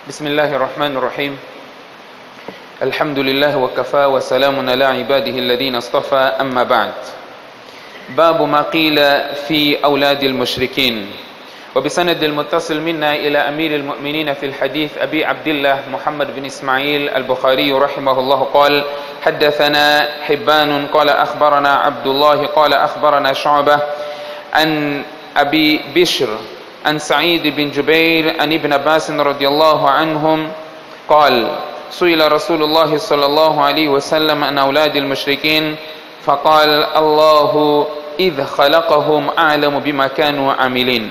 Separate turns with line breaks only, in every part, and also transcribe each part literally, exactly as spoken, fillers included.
بسم الله الرحمن الرحيم الحمد لله وكفى وسلام على عباده الذين اصطفى أما بعد. باب ما قيل في أولاد المشركين. وبسند المتصل منا إلى أمير المؤمنين في الحديث أبي عبد الله محمد بن إسماعيل البخاري رحمه الله قال: حدثنا حبان قال أخبرنا عبد الله قال أخبرنا شعبة عن أبي بشر عن سعيد بن جبير عن ابن عباس رضي الله عنهم قال: سئل رسول الله صلى الله عليه وسلم عن أولاد المشركين فقال: الله إذ خلقهم أعلم بما كانوا عاملين.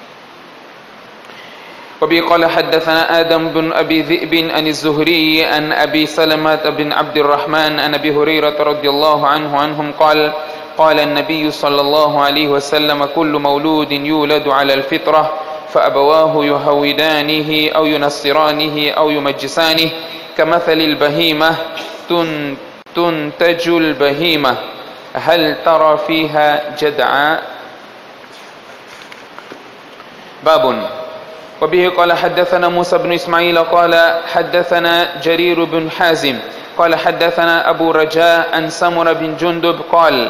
وبه قال: حدثنا آدم بن أبي ذئب عن الزهري عن أبي سلمة بن عبد الرحمن عن أبي هريرة رضي الله عنه عنهم قال: قال النبي صلى الله عليه وسلم: كل مولود يولد على الفطرة فأبواه يهودانه أو ينصرانه أو يمجسانه كمثل البهيمة تنتج البهيمة هل ترى فيها جدعا. باب. وبه قال: حدثنا موسى بن إسماعيل قال حدثنا جرير بن حازم قال حدثنا أبو رجاء عن سمر بن جندب قال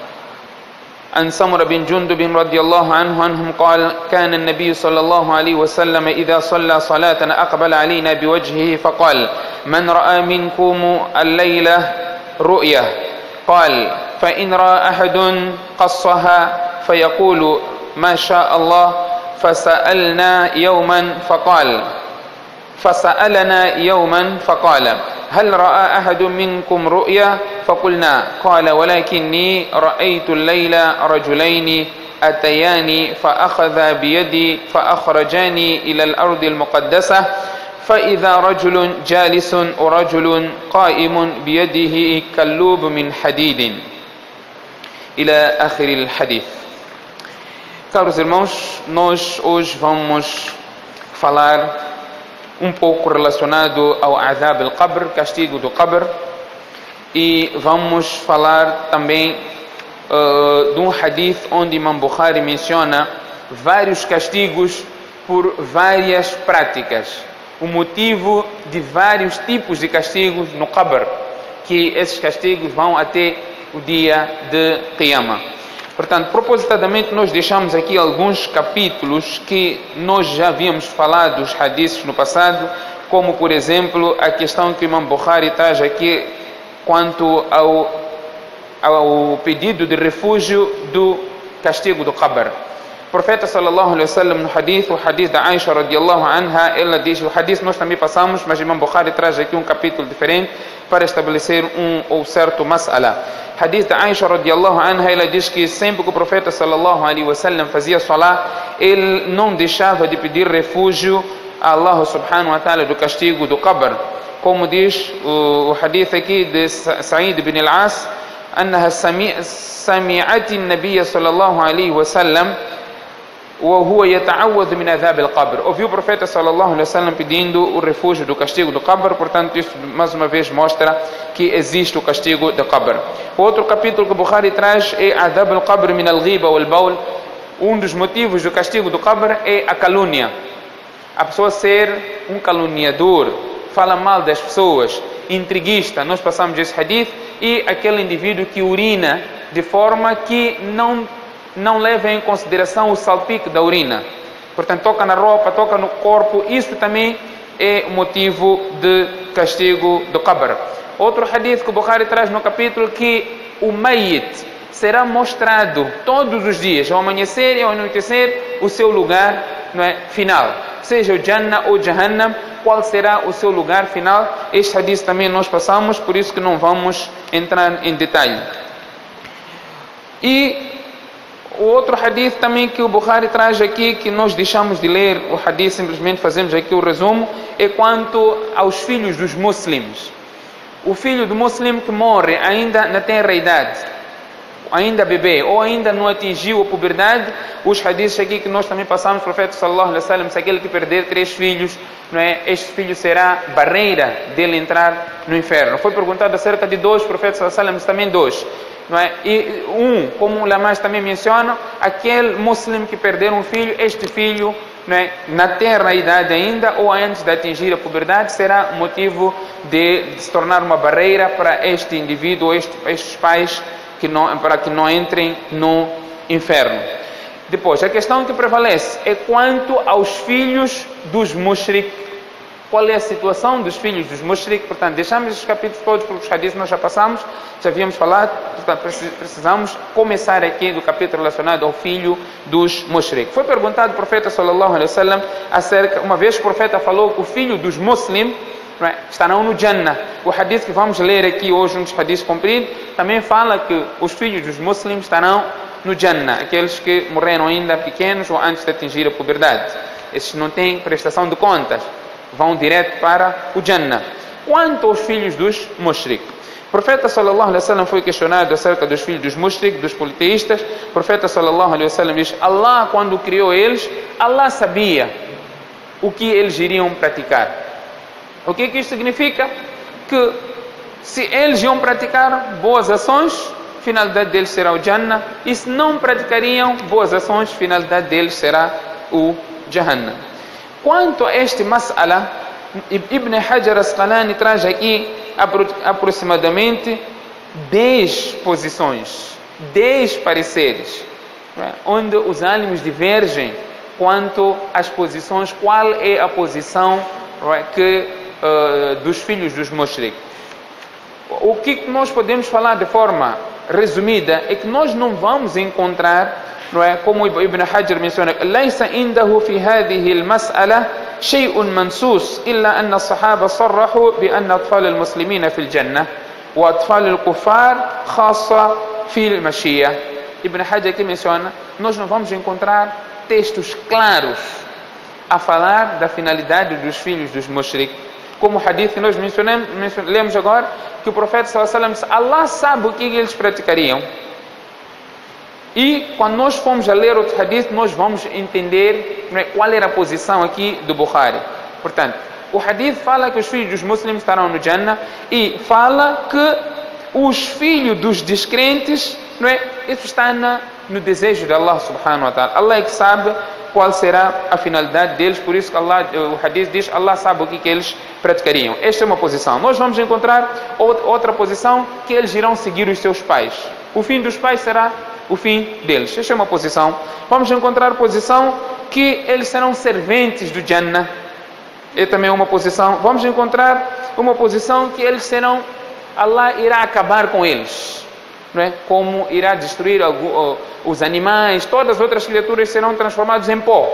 عن سمر بن جندب رضي الله عنه عنهم قال: كان النبي صلى الله عليه وسلم إذا صلى صلاة أقبل علينا بوجهه فقال: من رأى منكم الليلة رؤية؟ قال: فإن رأى أحد قصها فيقول ما شاء الله. فسألنا يوما فقال فسألنا يوما فقال: هل رأى أحد منكم رؤيا؟ فقلنا: قال: ولكني رأيت الليل رجلين أتياني فأخذا بيدي فأخرجاني إلى الأرض المقدسة فإذا رجل جالس ورجل قائم بيده كلوب من حديد إلى آخر الحديث. Caros irmãos, nós hoje vamos falar um pouco relacionado ao Adhab al-Qabr, castigo do Qabr, e vamos falar também uh, de um hadith onde Imam Bukhari menciona vários castigos por várias práticas, o motivo de vários tipos de castigos no Qabr, que esses castigos vão até o dia de Qiyamah. Portanto, propositadamente nós deixamos aqui alguns capítulos que nós já havíamos falado dos hadiths no passado, como por exemplo a questão que o Imam Bukhari traz aqui quanto ao, ao pedido de refúgio do castigo do Qabr. O profeta sallallahu alaihi wasallam no hadith, o hadith da Aisha radiallahu anha, ela diz, o hadith nós também passamos, mas o Imam Bukhari traz aqui um capítulo diferente para estabelecer um ou certo mas'ala. Hadith da Aisha radiallahu anha, ela diz que sempre que o profeta sallallahu alaihi wasallam fazia salah, ele não deixava de pedir refúgio a Allah subhanahu wa ta'ala do castigo do Qabr. Como diz o, o hadith aqui de Sa'id ibn al-As, أنها سمعت النبي صلى الله عليه وسلم وهو يتعوذ من عذاب القبر. Ouviu o profeta sallallahu alaihi wasallam pedindo o refúgio do castigo do Qabr. Portanto, isso mais uma vez mostra que existe o castigo do Qabr. O outro capítulo que o Bukhari traz é Adhab al-Qabr min al-ghiba wal-bawl. Um dos motivos do castigo do Qabr é a calúnia. A pessoa ser um caluniador, fala mal das pessoas, intriguista. Nós passamos esse hadith. E aquele indivíduo que urina de forma que não não leva em consideração o salpique da urina. Portanto, toca na roupa, toca no corpo. Isso também é motivo de castigo do Qabr. Outro hadith que o Bukhari traz no capítulo, que o Mayyit será mostrado todos os dias, ao amanhecer e ao anoitecer, o seu lugar, não é, final. Seja o Jannah ou Jahannam, qual será o seu lugar final. Este hadith também nós passamos, por isso que não vamos entrar em detalhe. E o outro hadith também que o Bukhari traz aqui, que nós deixamos de ler o hadith, simplesmente fazemos aqui o resumo, é quanto aos filhos dos muslims. O filho do muslim que morre ainda na tenra-idade, ainda bebê, ou ainda não atingiu a puberdade, os hadiths aqui que nós também passamos, o profeta sallallahu alaihi wasallam, se aquele que perder três filhos, não é, este filho será barreira dele entrar no inferno. Foi perguntado acerca de dois, o profeta sallallahu alaihi wasallam também dois. não é? E um, como o Lamás também menciona, aquele muçulmano que perder um filho, este filho, não é, na terra idade ainda ou antes de atingir a puberdade, será motivo de, de se tornar uma barreira para este indivíduo, este, estes pais, que não, para que não entrem no inferno. Depois, a questão que prevalece é quanto aos filhos dos mushrik. Qual é a situação dos filhos dos mushrik? Portanto, deixamos estes capítulos todos, porque os hadiths nós já passamos, já havíamos falado, portanto, precisamos começar aqui do capítulo relacionado ao filho dos mushrik. Foi perguntado ao profeta sallallahu alaihi wasallam acerca, uma vez que o profeta falou que o filho dos muslims estarão no Jannah. O hadith que vamos ler aqui hoje, um dos hadiths compridos, também fala que os filhos dos muslims estarão no Jannah, aqueles que morreram ainda pequenos ou antes de atingir a puberdade. Esses não têm prestação de contas, vão direto para o Jannah. Quanto aos filhos dos mushrik, o profeta sallallahu alaihi wasallam foi questionado acerca dos filhos dos mushrik, dos politeístas. O profeta sallallahu alaihi wasallam diz: Allah, quando criou eles, Allah sabia o que eles iriam praticar. O que que isso significa? Que se eles iam praticar boas ações, a finalidade deles será o Jannah, e se não praticariam boas ações, a finalidade deles será o Jahannam. Quanto a este mas'ala, Ibn Hajar Asqalani traz aqui aproximadamente dez posições, dez pareceres, onde os álimos divergem quanto às posições, qual é a posição que, uh, dos filhos dos mushrik. O que nós podemos falar de forma resumida é que nós não vamos encontrar, não é, como Ibn Hajar menciona, ليس عنده في هذه المسألة شيء منسوس إلا أن الصحابة صرحوا بأن أطفال المسلمين في الجنة وأطفال الكفار خاصة في المشيئة. Ibn Hajar aqui menciona, nós não vamos encontrar textos claros a falar da finalidade dos filhos dos mushrik. Como o hadith que nós mencionamos, mencionamos, lemos agora, que o profeta sallallahu alaihi wasallam disse: Allah sabe o que eles praticariam. E quando nós formos a ler outro hadith, nós vamos entender, né, qual era a posição aqui do Bukhari. Portanto, o hadith fala que os filhos dos muçulmanos estarão no Jannah e fala que os filhos dos descrentes, não é, isso está na, no desejo de Allah subhanahu wa ta'ala. Allah é que sabe qual será a finalidade deles, por isso que Allah, o hadith diz: Allah sabe o que, que eles praticariam. Esta é uma posição. Nós vamos encontrar outra posição, que eles irão seguir os seus pais. O fim dos pais será o fim deles. Esta é uma posição. Vamos encontrar a posição que eles serão serventes do Jannah. É também uma posição. Vamos encontrar uma posição que eles serão, Allah irá acabar com eles, não é? Como irá destruir algum, os animais, todas as outras criaturas serão transformadas em pó,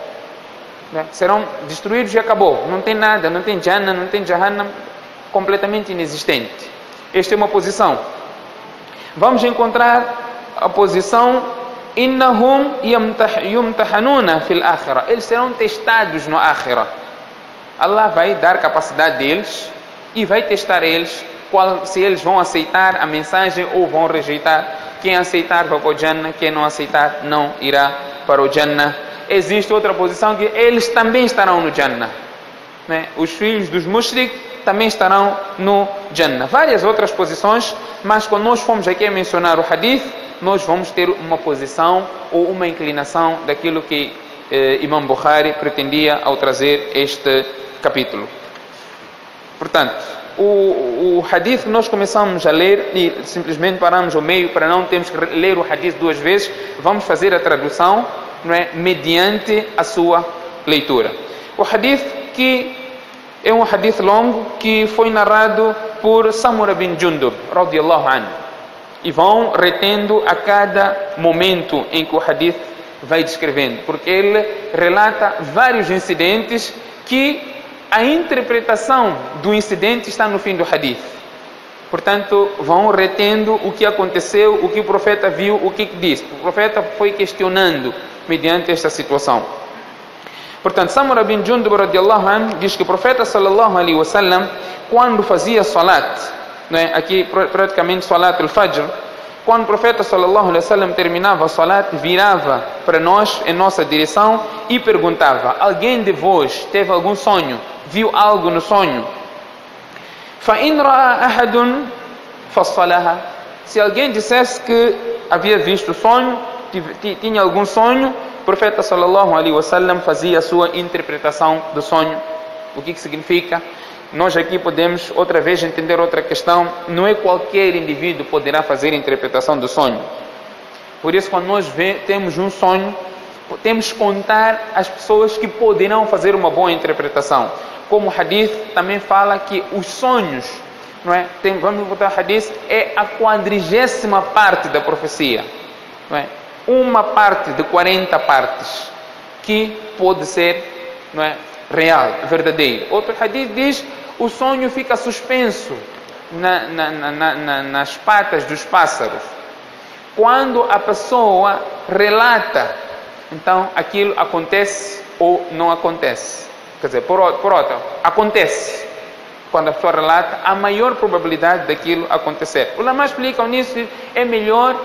não é? Serão destruídos e acabou. Não tem nada, não tem Jannah, não tem Jahannam, completamente inexistente. Esta é uma posição. Vamos encontrar a posição innahum yumtahanuna fil akhirah. Eles serão testados no akhirah. Allah vai dar capacidade deles e vai testar eles, qual, se eles vão aceitar a mensagem ou vão rejeitar. Quem aceitar vai para o Jannah, quem não aceitar não irá para o Jannah. Existe outra posição que eles também estarão no Jannah, né? Os filhos dos mushrik também estarão no Jannah. Várias outras posições, mas quando nós formos aqui a mencionar o hadith, nós vamos ter uma posição ou uma inclinação daquilo que eh, Imam Bukhari pretendia ao trazer este capítulo. Portanto, o, o hadith que nós começamos a ler e simplesmente paramos ao meio para não termos que ler o hadith duas vezes, vamos fazer a tradução, não é, mediante a sua leitura. O hadith que é um hadith longo que foi narrado por Samura bin Jundub, radiyallahu anhu. E vão retendo a cada momento em que o hadith vai descrevendo, porque ele relata vários incidentes que a interpretação do incidente está no fim do hadith. Portanto, vão retendo o que aconteceu, o que o profeta viu, o que disse. O profeta foi questionando mediante esta situação. Portanto, Samura bin Jundub radiyallahu anhu diz que o profeta sallallahu alaihi wasallam, quando fazia salat, não é? Aqui praticamente salat al-fajr, quando o profeta sallallahu alaihi wasallam terminava a salat, virava para nós em nossa direção e perguntava: alguém de vós teve algum sonho? Viu algo no sonho? فَإِنْ رَأَى أَحَدٌ فَصَّلَهَا. Se alguém dissesse que havia visto sonho, tinha algum sonho, o profeta sallallahu alaihi wasallam fazia a sua interpretação do sonho. O que que significa? Nós aqui podemos outra vez entender outra questão. Não é qualquer indivíduo poderá fazer a interpretação do sonho. Por isso, quando nós vê, temos um sonho, temos que contar as pessoas que poderão fazer uma boa interpretação. Como o hadith também fala que os sonhos, não é? Tem, vamos botar o hadith, é a quadrigésima parte da profecia. Não é? Uma parte de quarenta partes que pode ser, não é, real, verdadeiro. Outro hadith diz: o sonho fica suspenso na, na, na, na, nas patas dos pássaros. Quando a pessoa relata, então aquilo acontece ou não acontece. Quer dizer, por, por outra, acontece. Quando a pessoa relata, a maior probabilidade daquilo acontecer. Os ulama explicam nisso, é melhor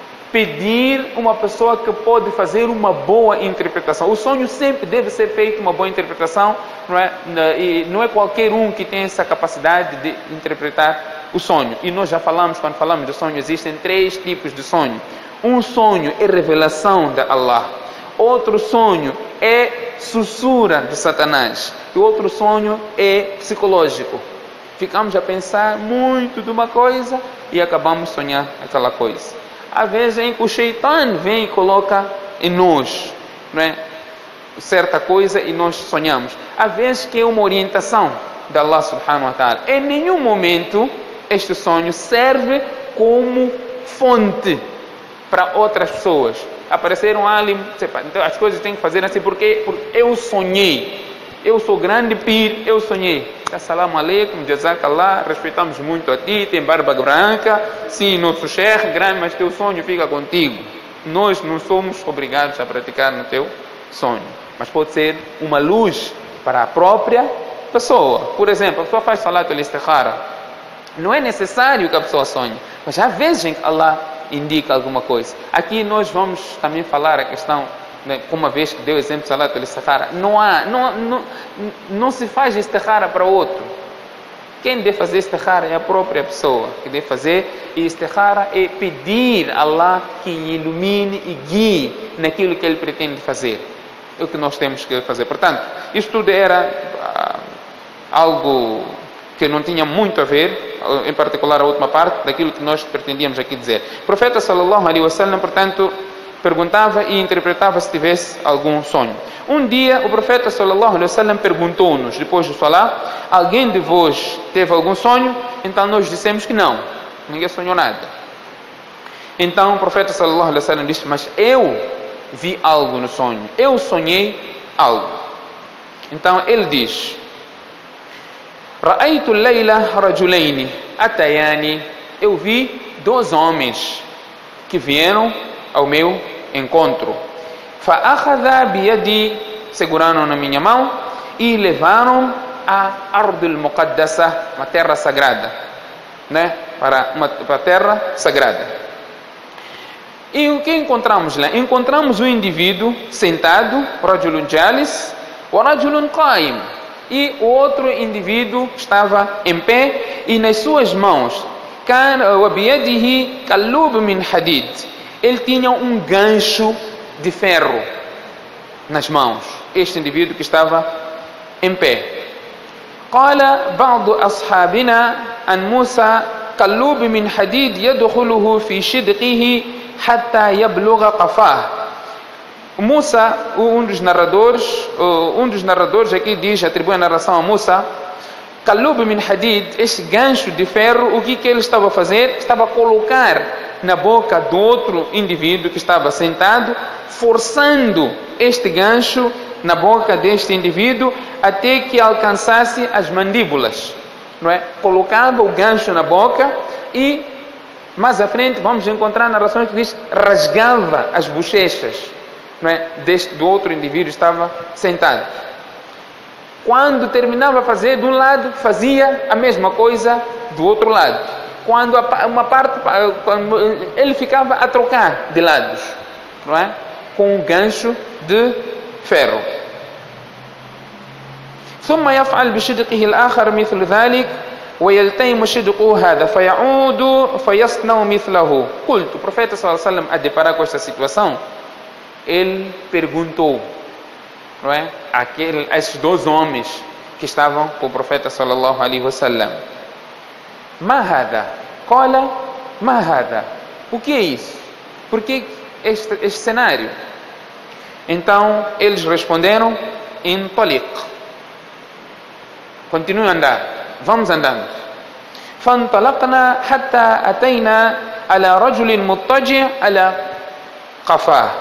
pedir uma pessoa que pode fazer uma boa interpretação. O sonho sempre deve ser feito uma boa interpretação, não é? E não é qualquer um que tem essa capacidade de interpretar o sonho. E nós já falamos, quando falamos de sonho, existem três tipos de sonho. Um sonho é revelação de Allah. Outro sonho é sussurra de Satanás. E outro sonho é psicológico. Ficamos a pensar muito de uma coisa e acabamos de sonhar aquela coisa. Às vezes em que o Shaitan vem e coloca em nós, não é, certa coisa e nós sonhamos. Às vezes que é uma orientação de Allah subhanahu wa ta'ala. Em nenhum momento este sonho serve como fonte para outras pessoas. Apareceram ali, então as coisas têm que fazer assim porque, porque eu sonhei. Eu sou grande pir, eu sonhei. Assalamu alaikum, jazakallah, respeitamos muito a ti, tem barba branca, sim, nosso sheikh grande, mas teu sonho fica contigo. Nós não somos obrigados a praticar no teu sonho. Mas pode ser uma luz para a própria pessoa. Por exemplo, a pessoa faz salat al-istikhara. Não é necessário que a pessoa sonhe, mas há vezes em que Allah indica alguma coisa. Aqui nós vamos também falar a questão, né, como uma vez que deu exemplo de salat al-istikhara, não há, não, não, não se faz istikhara para outro. Quem deve fazer istikhara é a própria pessoa que deve fazer, e istikhara é pedir a Allah que ilumine e guie naquilo que ele pretende fazer. É o que nós temos que fazer. Portanto, isto tudo era ah, algo que não tinha muito a ver, em particular a última parte, daquilo que nós pretendíamos aqui dizer. O profeta sallallahu alaihi wasallam, portanto, perguntava e interpretava se tivesse algum sonho. Um dia o profeta sallallahu alaihi wasallam perguntou-nos, depois do salat: alguém de vós teve algum sonho? Então nós dissemos que não, ninguém sonhou nada. Então o profeta sallallahu alaihi wasallam disse: mas eu vi algo no sonho, eu sonhei algo. Então ele diz: Ra'aytu al-layla rajulaini atayani, eu vi dois homens que vieram ao meu encontro. Fa'akhadha biyadi, seguraram na minha mão e levaram a Ardul Muqaddasa, uma terra sagrada, né? Para uma para a terra sagrada. E o que encontramos lá? Encontramos um indivíduo sentado, rajulun jalis, wa rajulun qaim, e o outro indivíduo estava em pé e nas suas mãos, kana wa biyadihi kallub min hadid, ele tinha um gancho de ferro nas mãos, este indivíduo que estava em pé. Qala ba'du ashabina an Musa kallub min hadid yadkhuluhu fi shidqihi hatta yablugha qafah. Musa, um dos narradores, um dos narradores aqui diz, atribui a narração a Musa, kallub min hadid, este gancho de ferro, o que que ele estava a fazer? Estava a colocar na boca do outro indivíduo que estava sentado, forçando este gancho na boca deste indivíduo até que alcançasse as mandíbulas, não é? Colocava o gancho na boca e mais à frente vamos encontrar narrações que diz rasgava as bochechas, não é? Deste, do outro indivíduo que estava sentado. Quando terminava a fazer de um lado, fazia a mesma coisa do outro lado. Quando uma parte, quando ele ficava a trocar de lados, não é? Com um gancho de ferro. ثم يفعل بشدقه الآخر مثل ذلك ويلتئم شدقه هذا فيعود فيصنع مثله. قلت, o profeta sallallahu alaihi wasallam, a deparar com esta situação, ele perguntou, não é, aquele, a esses dois homens que estavam com o profeta sallallahu alaihi wasallam: Ma hada? Qala ma hada? O que é isso? Por que este, este cenário? Então eles responderam: Intaliq. Continue a andar. Vamos andando. فانطلقنا حتى أتينا على رجل مضطجع على قفاه.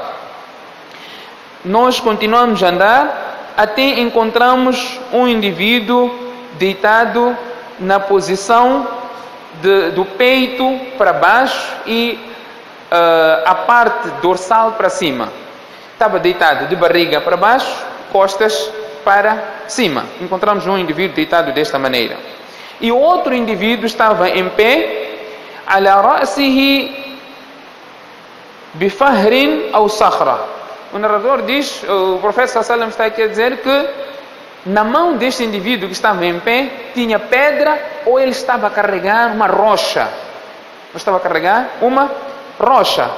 Nós continuamos a andar até encontramos um indivíduo deitado na posição de, do peito para baixo e uh, a parte dorsal para cima. Estava deitado de barriga para baixo, costas para cima. Encontramos um indivíduo deitado desta maneira. E o outro indivíduo estava em pé, ala ra'sihi bifahrin aw sakhra. O narrador diz, o profeta sallallahu alaihi wasallam está aqui a dizer que na mão deste indivíduo que estava em pé tinha pedra, ou ele estava a carregar uma rocha. Ele estava a carregar uma rocha.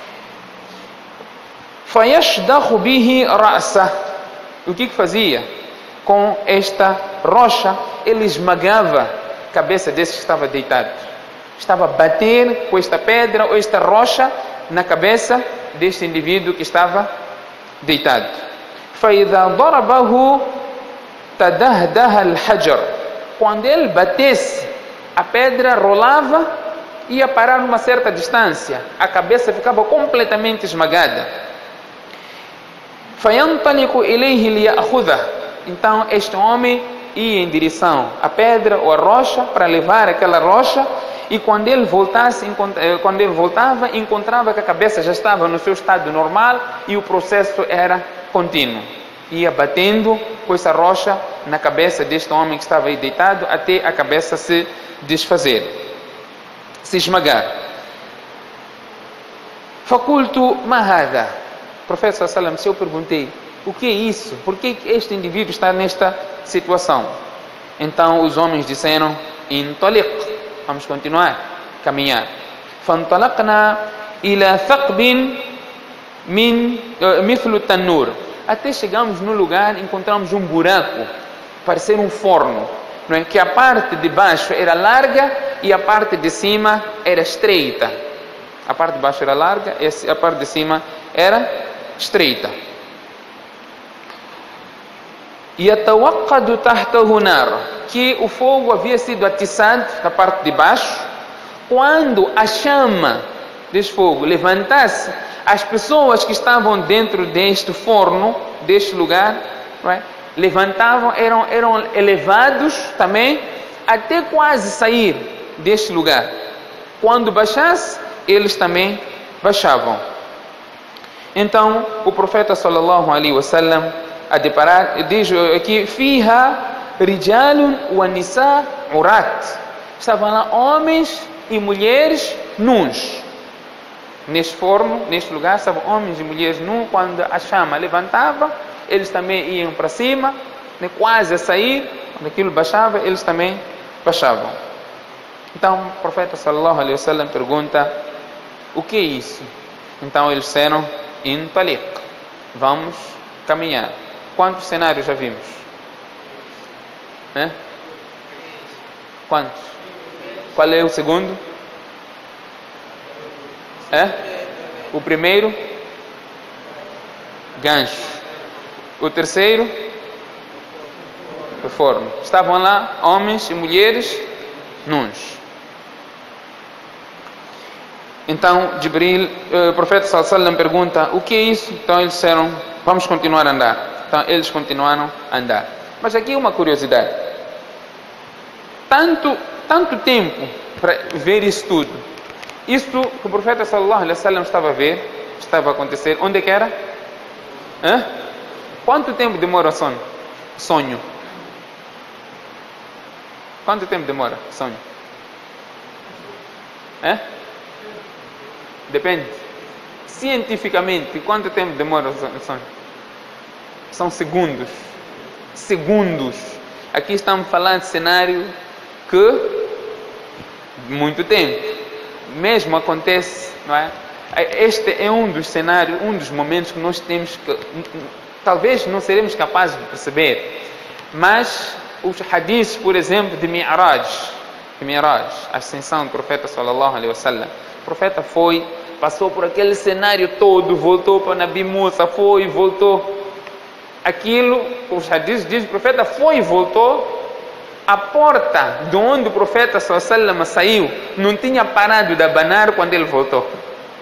Fayashdahu bihi ra'sa. O que que fazia? Com esta rocha, ele esmagava a cabeça desse que estava deitado. Estava a bater com esta pedra ou esta rocha na cabeça deste indivíduo que estava deitado. فَإِذَا ضَرَبَهُ تَدَهْدَهَ الْحَجَرُ. Quando ele batesse, a pedra rolava e ia parar numa certa distância. A cabeça ficava completamente esmagada. فَيَنْطَلِقُ إِلَيْهِ لِيَأْخُذَهُ. Então este homem ia em direção à pedra ou à rocha para levar aquela rocha, e quando ele voltasse, quando ele voltava, encontrava que a cabeça já estava no seu estado normal e o processo era contínuo. Ia batendo com essa rocha na cabeça deste homem que estava aí deitado até a cabeça se desfazer, se esmagar. Facultu mahada. Profeta sallallahu alaihi wasallam, se eu perguntei: o que é isso? Por que este indivíduo está nesta situação? Então os homens disseram: Intaliq. Vamos continuar, caminhar. Fantalaqna ila thaqbin min mithlu tanur. Até chegamos no lugar, encontramos um buraco, parecer um forno, não é? Que a parte de baixo era larga e a parte de cima era estreita. A parte de baixo era larga e a parte de cima era estreita. يتوقد تحته نار, que o fogo havia sido atiçado na parte de baixo. Quando a chama deste fogo levantasse, as pessoas que estavam dentro deste forno, deste lugar, não é? levantavam, eram, eram elevados também até quase sair deste lugar. Quando baixasse, eles também baixavam. Então o profeta sallallahu alaihi wasallam, a deparar, diz aqui: fiha rijalun wa nisa urat. Estavam lá homens e mulheres nus. Neste forno, neste lugar, estavam homens e mulheres nus. Quando a chama levantava, eles também iam para cima, né, quase a sair. Quando aquilo baixava, eles também baixavam. Então o profeta sallallahu alaihi wasallam pergunta: o que é isso? Então eles disseram: Intaliq. Vamos caminhar. Quantos cenários já vimos? É? Quantos? Qual é o segundo? É? O primeiro? Gancho. O terceiro? O forno. Estavam lá homens e mulheres nus. Então Jibril, o profeta sallallahu alaihi wasallam, pergunta: o que é isso? Então eles disseram: vamos continuar a andar. Então eles continuaram a andar. Mas aqui uma curiosidade: tanto, tanto tempo para ver isso tudo. Isto que o profeta sallallahu alaihi wasallam estava a ver, estava a acontecer, onde é que era? Hã? Quanto tempo demora o sonho? Sonho. Quanto tempo demora o sonho? Hã? Depende. Cientificamente, quanto tempo demora o sonho? São segundos. Segundos. Aqui estamos falando de cenário que muito tempo. Mesmo acontece, não é? Este é um dos cenários, um dos momentos que nós temos que, talvez não seremos capazes de perceber, mas os hadiths, por exemplo, de Mi'raj, de Mi'raj, a ascensão do profeta sallallahu alaihi wasallam. O profeta foi, passou por aquele cenário todo, voltou para Nabi Musa, foi e voltou. Aquilo, os hadiths dizem, o profeta foi e voltou. A porta de onde o profeta sallallahu alaihi wasallam saiu não tinha parado de abanar quando ele voltou.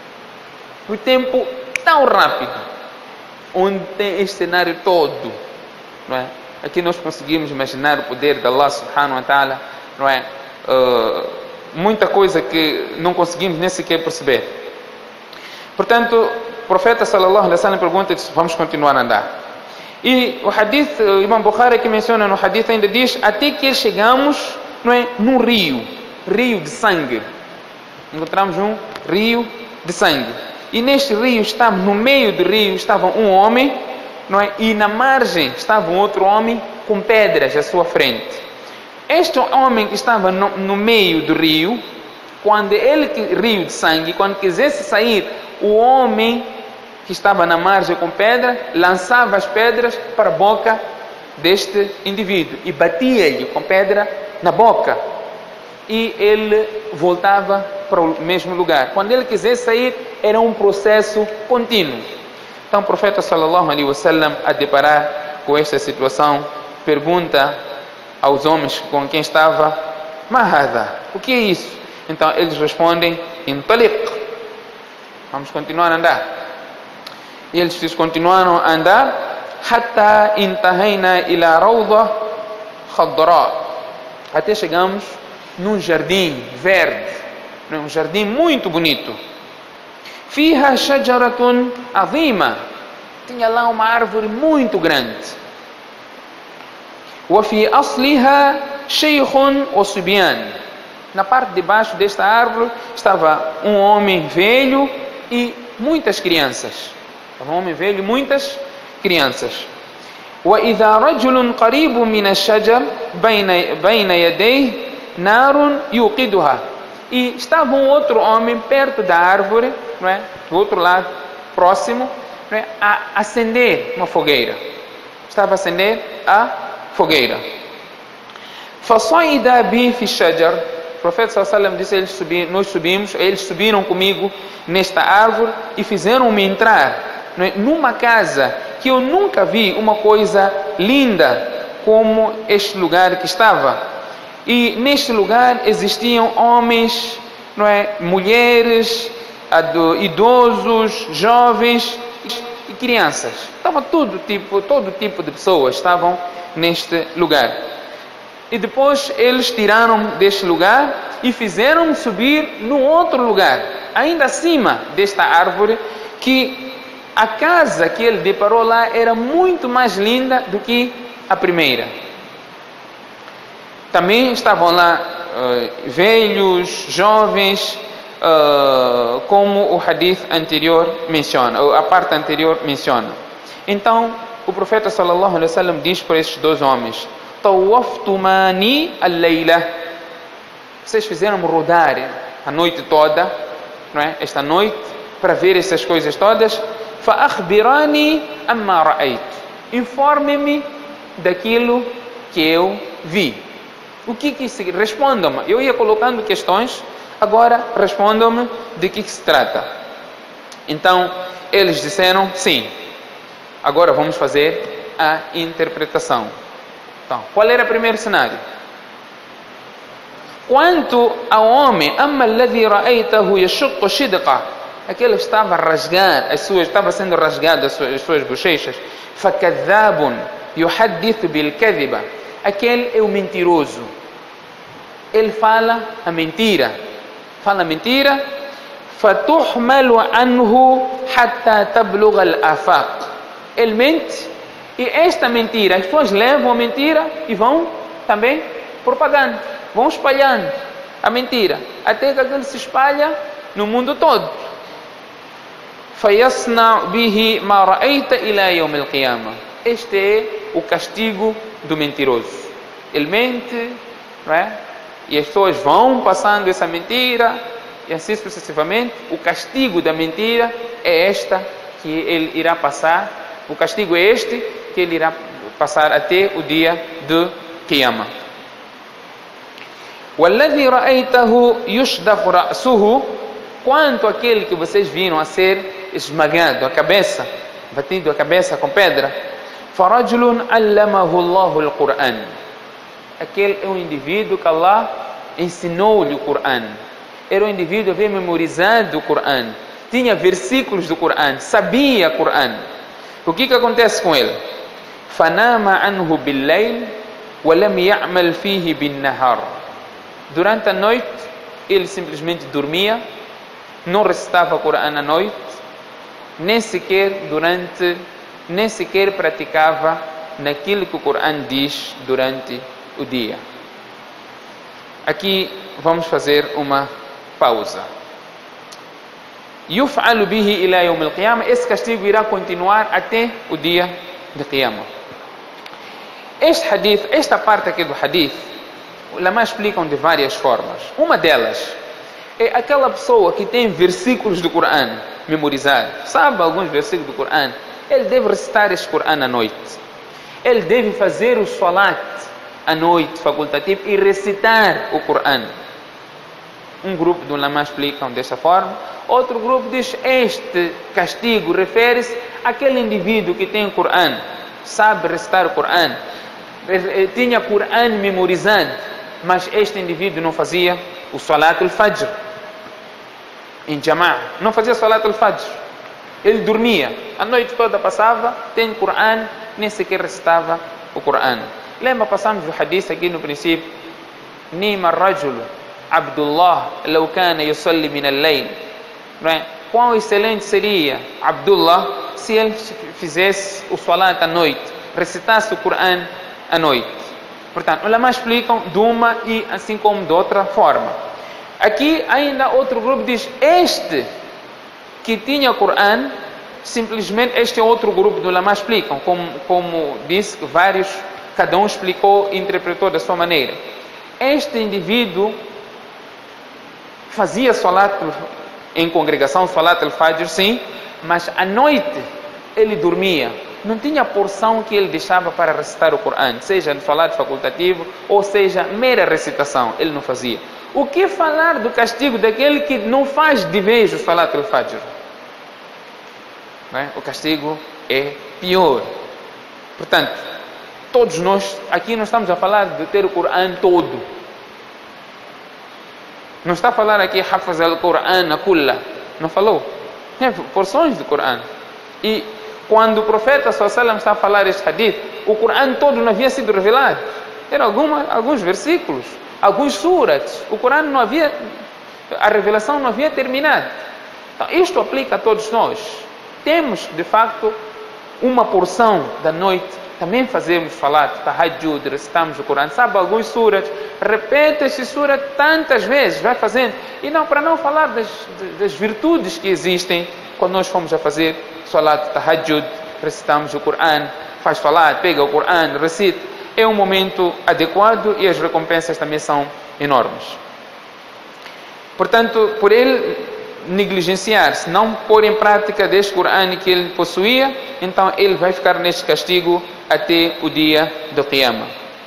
O tempo tão rápido, onde tem este cenário todo, não é? Aqui nós conseguimos imaginar o poder de Allah subhanahu wa ta'ala, não é? Uh, muita coisa que não conseguimos nem sequer perceber. Portanto, o profeta sallallahu alaihi wasallam pergunta, vamos continuar a andar. E o hadith, o Imam Bukhari que menciona no hadith ainda diz, até que chegamos, não é, num rio, rio de sangue. Encontramos um rio de sangue. E neste rio estava, no meio do rio estava um homem, não é? E na margem estava um outro homem com pedras à sua frente. Este homem que estava no, no meio do rio, quando ele, rio de sangue, quando quisesse sair, o homem que estava na margem com pedra, lançava as pedras para a boca deste indivíduo e batia-lhe com pedra na boca. E ele voltava para o mesmo lugar. Quando ele quisesse sair, era um processo contínuo. Então o profeta sallallahu alaihi wasallam, a deparar com esta situação, pergunta aos homens com quem estava, Mahada, o que é isso? Então eles respondem, Intaliq, vamos continuar a andar. E eles continuaram a andar, Hatta intahaina ila rawda khadra, até chegamos num jardim verde, um jardim muito bonito. Fiha shajaratun azima, tinha lá uma árvore muito grande. Wa fi asliha shaykhun wa subyan, na parte de baixo desta árvore estava um homem velho e muitas crianças. Estava um homem velho e muitas crianças. Wa idha rajulun qaribun min ash-shajar bayna bayna yadayhi narun yuqiduha, e estava um outro homem perto da árvore, não é? Do outro lado, próximo, não é? A acender uma fogueira. Estava a acender a fogueira. Fasaida bi fi shajar, o profeta sallallahu alaihi wasallam disse, eles subi, nós subimos, eles subiram comigo nesta árvore e fizeram-me entrar, não é? Numa casa que eu nunca vi uma coisa linda como este lugar que estava. E neste lugar existiam homens, não é, mulheres, idosos, jovens e crianças. Estava todo tipo, todo tipo de pessoas estavam neste lugar. E depois eles tiraram deste lugar e fizeram subir no outro lugar, ainda acima desta árvore, que a casa que ele deparou lá era muito mais linda do que a primeira. Também estavam lá uh, velhos, jovens, uh, como o hadith anterior menciona, a parte anterior menciona. Então, o profeta sallallahu alaihi wasallam diz para estes dois homens, Tawaftumani al-layla, vocês fizeram rodar a noite toda, não é? Esta noite, para ver essas coisas todas. Fa akhbirani amma ra'ayt, informe-me daquilo que eu vi. O que que se... Respondam-me. Eu ia colocando questões, agora respondam-me de que, que se trata. Então, eles disseram, sim. Agora vamos fazer a interpretação. Então, qual era o primeiro cenário? Quanto ao homem, amma alladhi ra'aytahu yashqu shidqa, aquele estava a rasgar, as suas, estava sendo rasgado as suas, as suas bochechas. Fakadhabun yuhaddithu bil kadhiba, aquele é o mentiroso. Ele fala a mentira. Fala a mentira. Fatuhmalu anhu hatta tablugha al-afaq. Ele mente. E esta mentira, as pessoas levam a mentira e vão também propagando. Vão espalhando a mentira. Até que aquilo se espalha no mundo todo. Fayasna bihi ma ra'ayta ila yawm al-qiyamah. Este é o castigo do mentiroso. Ele mente, não é? E as pessoas vão passando essa mentira, e assim sucessivamente. O castigo da mentira é esta que ele irá passar. O castigo é este que ele irá passar até o dia do Qiyamah. وَالَّذِي رَأَيْتَهُ يُشْدَقُ رَأْسُهُ, quanto aquele que vocês viram a ser esmagado, a cabeça, batido a cabeça com pedra, فَرَجُلٌ عَلَّمَهُ اللَّهُ الْقُرْآنِ, aquele é um indivíduo que Allah ensinou-lhe o Corão. Era um indivíduo que havia memorizado o Corão, tinha versículos do Corão, sabia o Corão. O que que acontece com ele? فَنَامَ عَنْهُ بِاللَّيْلِ وَلَمْ يَعْمَلْ فِيهِ بِالنَّهَارِ, durante a noite ele simplesmente dormia, não recitava o Corão à noite, nem sequer durante, nem sequer praticava naquilo que o Corão diz durante o dia. Aqui vamos fazer uma pausa. يُفْعَلُ بِهِ إِلَى يَوْمِ الْقِيَامَةِ, esse castigo irá continuar até o dia de Qiyamah. Este hadith, esta parte aqui do hadith, os ulama explicam de várias formas. Uma delas é aquela pessoa que tem versículos do Corão memorizados, sabe alguns versículos do Corão, ele deve recitar este Corão à noite. Ele deve fazer o salat à noite, facultativo, e recitar o Corão. Um grupo de ulama explicam desta forma. Outro grupo diz este castigo refere-se àquele indivíduo que tem o Corão, sabe recitar o Corão, tinha o Corão memorizado, mas este indivíduo não fazia o salat al-fajr em Jama'a, não fazia salat al-fajr, ele dormia, a noite toda passava, tem o Corão, nem sequer recitava o Corão. Lembra, passamos o hadith aqui no princípio, Nima rajulu Abdullah law kana yusalli min al-layl, quão excelente seria Abdullah se ele fizesse o salat à noite, recitasse o Corão à noite. Portanto, os ulama explicam de uma e assim como de outra forma. Aqui ainda outro grupo diz este que tinha o Corão, simplesmente este é outro grupo de ulama explicam, como, como disse que vários, cada um explicou e interpretou da sua maneira. Este indivíduo fazia salat em congregação, salat al-fajr, sim, mas à noite ele dormia. Não tinha porção que ele deixava para recitar o Corão, seja no salat facultativo ou seja mera recitação, ele não fazia. O que falar do castigo daquele que não faz de vez o salat al-fajr? O castigo é pior. Portanto, todos nós aqui não estamos a falar de ter o Corão todo. Não está a falar aqui hafaz al-Quran kulla, não falou, é porções do Corão. E quando o profeta sallallahu alaihi wasallam está a falar este hadith, o Corão todo não havia sido revelado, eram alguma, alguns versículos, alguns surats, o Corão não havia, a revelação não havia terminado. Então, isto aplica a todos nós. Temos de facto uma porção da noite, também fazemos salat, tahajjud, recitamos o Corão, sabe alguns surats, repete esse surat tantas vezes, vai fazendo, e não, para não falar das, das virtudes que existem quando nós fomos a fazer salat, tahajjud, recitamos o Corão, faz salat, pega o Corão, recita, é um momento adequado e as recompensas também são enormes. Portanto, por ele negligenciar-se, não pôr em prática deste Corão que ele possuía, então ele vai ficar neste castigo até o dia do Qiyamah.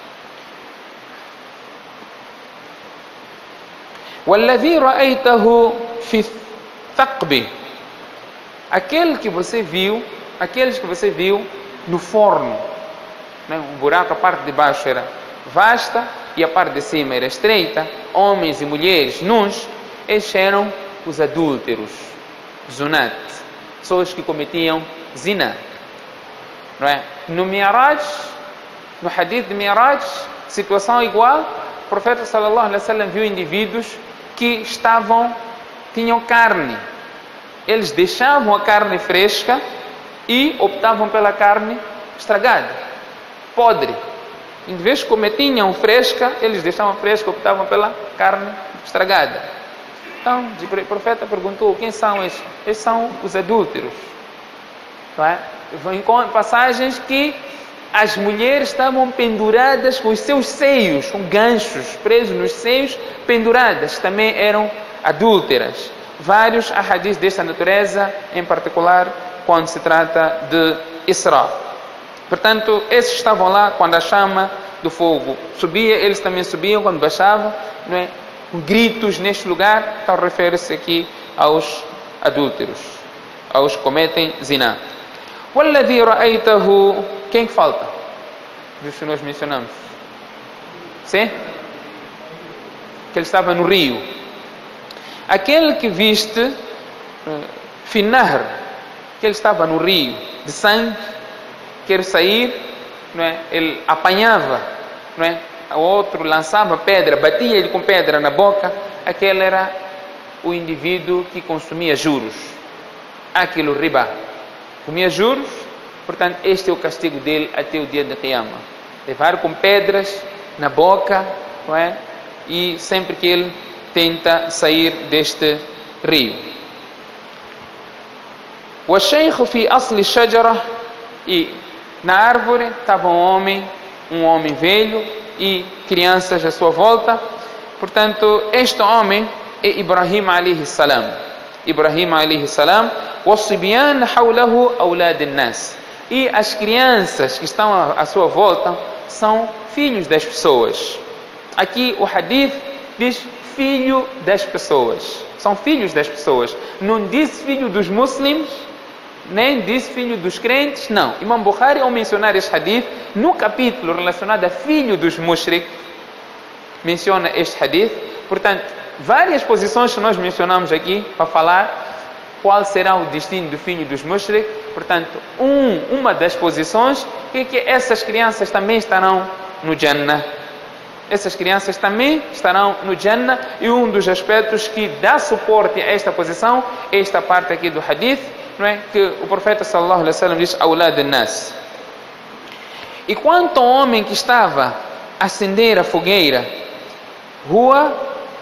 وَالَّذِي رَأَيْتَهُ فِي الثَّقْبِ, aquele que você viu, aqueles que você viu no forno, né? Um buraco, a parte de baixo era vasta e a parte de cima era estreita, homens e mulheres nus, estes eram os adúlteros, zunat, pessoas que cometiam zina, não é? No Mi'raj, no hadith de Mi'raj, situação igual, o profeta sallallahu alaihi wasallam viu indivíduos que estavam, tinham carne, eles deixavam a carne fresca e optavam pela carne estragada, podre. Em vez de comer, tinham fresca, eles deixavam fresca, optavam pela carne estragada. Então, o profeta perguntou, quem são esses? Esses são os adúlteros. Não é? Encontram passagens que as mulheres estavam penduradas com os seus seios, com ganchos presos nos seios, penduradas, também eram adúlteras. Vários ahadis desta natureza, em particular quando se trata de Isra. Portanto, esses estavam lá quando a chama do fogo subia, eles também subiam quando baixavam, não é? Gritos neste lugar, então refere-se aqui aos adúlteros, aos que cometem zina. وَالَّذِي رَأَيْتَهُ, quem que falta? Dos que nós mencionamos. Sim? Que ele estava no rio. Aquele que viste, finar, que ele estava no rio de sangue, quer sair, não é? Ele apanhava, não é? O outro lançava pedra, batia ele com pedra na boca. Aquele era o indivíduo que consumia juros, aquilo riba, comia juros. Portanto, este é o castigo dele até o dia da Qiyamah, levar com pedras na boca, não é? E sempre que ele tenta sair deste rio. وَالشَّيْخُ فِي أَصْلِ الشَّجَرَةِ, e na árvore estava um homem, um homem velho e crianças à sua volta. Portanto, este homem é Ibrahim alayhi salam. Ibrahim alayhi salam. وَالصِّبْيَانَ حَوْلَهُ أَوْلَادِ النَّاسِ, e as crianças que estão à sua volta são filhos das pessoas. Aqui o hadith diz filho das pessoas. São filhos das pessoas. Não diz filho dos muçulmanos, nem diz filho dos crentes, não. Imam Bukhari, ao mencionar este hadith, no capítulo relacionado a filho dos mushrik, menciona este hadith. Portanto, várias posições que nós mencionamos aqui para falar qual será o destino do filho dos mushrik. Portanto, um, uma das posições é que essas crianças também estarão no Jannah. Essas crianças também estarão no Jannah. E um dos aspectos que dá suporte a esta posição é esta parte aqui do hadith, não é? Que o profeta sallallahu alaihi wasallam diz أولاد الناس. E quanto ao homem que estava a acender a fogueira, huwa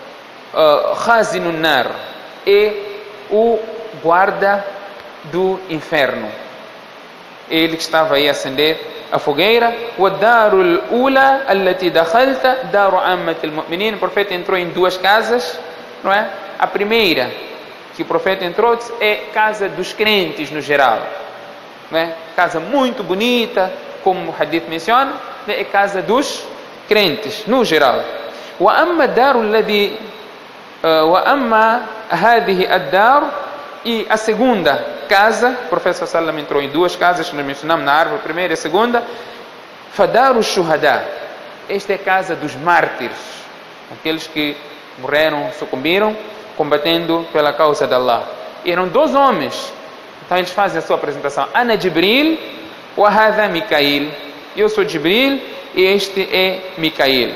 khazinun nar, é o guarda do inferno. Ele que estava aí a acender a fogueira. وَالدَّارُ الْأُولَى الَّتِي دَخَلْتَ دَارُ عَامَّةِ الْمُؤْمِنِينَ. O profeta entrou em duas casas, não é? A primeira que o profeta entrou é casa dos crentes no geral, não é? Casa muito bonita, como o hadith menciona, é casa dos crentes no geral. وَأَمَّا الدَّارُ الَّذِي وَأَمَّا هَذِهِ الدَّارُ, e a segunda casa, o profeta sallallahu alaihi wasallam entrou em duas casas que nós mencionamos na árvore, a primeira e a segunda. Fadaru shuhada, esta é a casa dos mártires, aqueles que morreram, sucumbiram combatendo pela causa de Allah. E eram dois homens. Então eles fazem a sua apresentação: Ana Jibril wa hadha Mikail. Eu sou Jibril e este é Mikail.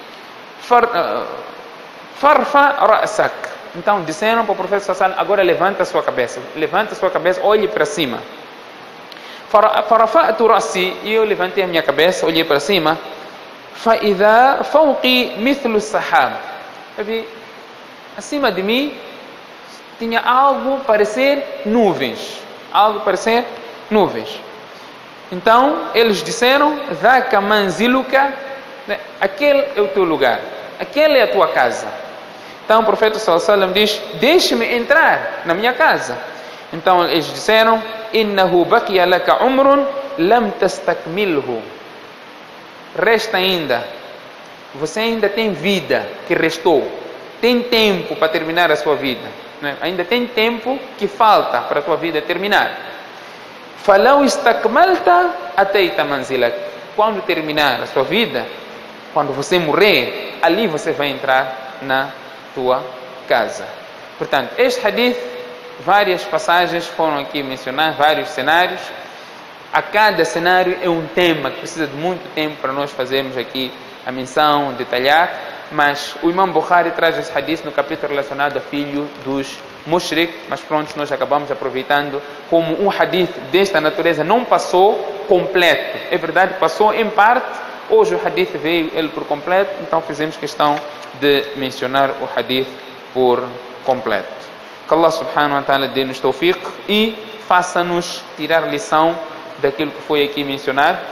Farfa ra'sak. Então disseram para o profeta sallallahu alaihi wasallam: agora levanta a sua cabeça, levanta a sua cabeça, olhe para cima. Farafa'tu ra'si, e eu levantei a minha cabeça, olhei para cima. Fa'idha fawqi mithlu sahab, acima de mim tinha algo parecer nuvens, algo parecer nuvens. Então eles disseram: dhaka manziluka, aquele é o teu lugar, aquela é a tua casa. Então o profeta sallallahu alaihi wasallam diz: deixe-me entrar na minha casa. Então eles disseram: innahu baqiya laka umrun lam tastakmilhu. Resta ainda, você ainda tem vida que restou, tem tempo para terminar a sua vida, né? Ainda tem tempo que falta para a tua vida terminar. Falau istakmalta ataita manzilak. Quando terminar a sua vida, quando você morrer, ali você vai entrar na tua casa. Portanto, este hadith, várias passagens foram aqui mencionadas, vários cenários. A cada cenário é um tema que precisa de muito tempo para nós fazermos aqui a menção, detalhar. Mas o Imam Bukhari traz esse hadith no capítulo relacionado a filho dos mushrik. Mas pronto, nós acabamos aproveitando como um hadith desta natureza não passou completo. É verdade, passou em parte. Hoje o hadith veio ele por completo, então fizemos questão de mencionar o hadith por completo. Que Allah subhanahu wa ta'ala dê-nos tawfiq e faça-nos tirar lição daquilo que foi aqui mencionado.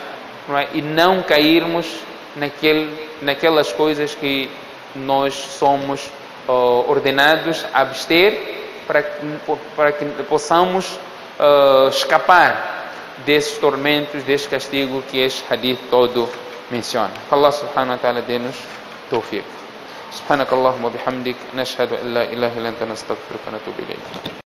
não é? E não cairmos naquele, naquelas coisas que nós somos uh, ordenados a abster, para, para que possamos uh, escapar desses tormentos, desse castigo que este hadith todo menciona. Allah subhanahu wa ta'ala dê-nos tawfiq. سبحانك اللهم وبحمدك نشهد أن لا إله إلا أنت نستغفرك ونتوب إليك.